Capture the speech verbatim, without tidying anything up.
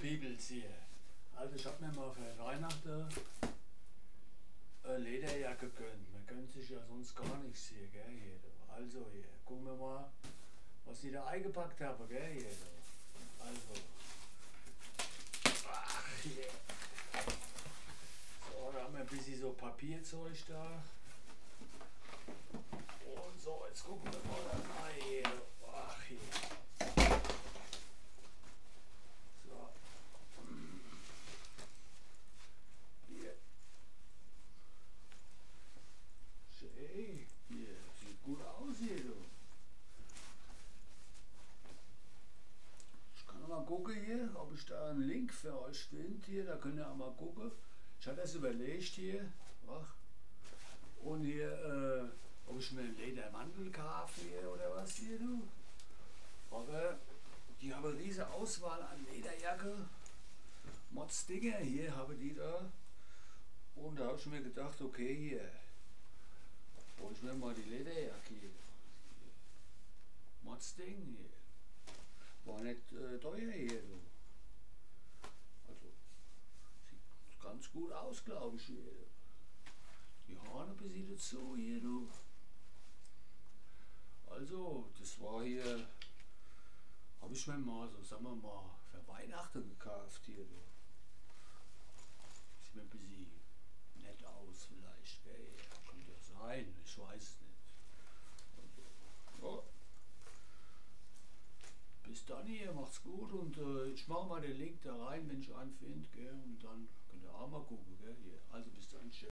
Peoples hier. Also ich habe mir mal für Weihnachten eine Lederjacke gegönnt. Man gönnt sich ja sonst gar nichts hier, gell, hier. Also hier, gucken wir mal, was die da eingepackt haben, gell, hier. Also. Ach, hier. So, da haben wir ein bisschen so Papierzeug da. Und so, jetzt gucken wir mal da rein hier. Ach, hier. So. Hier. Schön. Hier, sieht gut aus hier, du. Ich kann noch mal gucken hier, ob ich da einen Link für euch finde hier. Da könnt ihr auch mal gucken. Ich hatte das überlegt hier. Ach. Und hier, äh, ob ich mir einen Ledermantel kaufe hier oder was hier, du. Aber die haben eine riesige Auswahl an Lederjacke. Mods-Dinger hier habe die da. Und da habe ich mir gedacht, okay, hier. Hol ich mir mal die Lederjacke hier. Mods-Ding hier. War nicht äh, teuer hier, du. Also, sieht ganz gut aus, glaube ich hier. Die Haare ein bisschen dazu hier, du. Also, das war hier, habe ich mir mal so, sagen wir mal, für Weihnachten gekauft hier, du. Sieht mir ein bisschen nett aus vielleicht, gell? Könnte ja sein, ich weiß es nicht. Also, ja. Bis dann hier, macht's gut und äh, ich mache mal den Link da rein, wenn ich einen finde, gell? Und dann könnt ihr auch mal gucken, gell? Hier. Also bis dann, tschüss.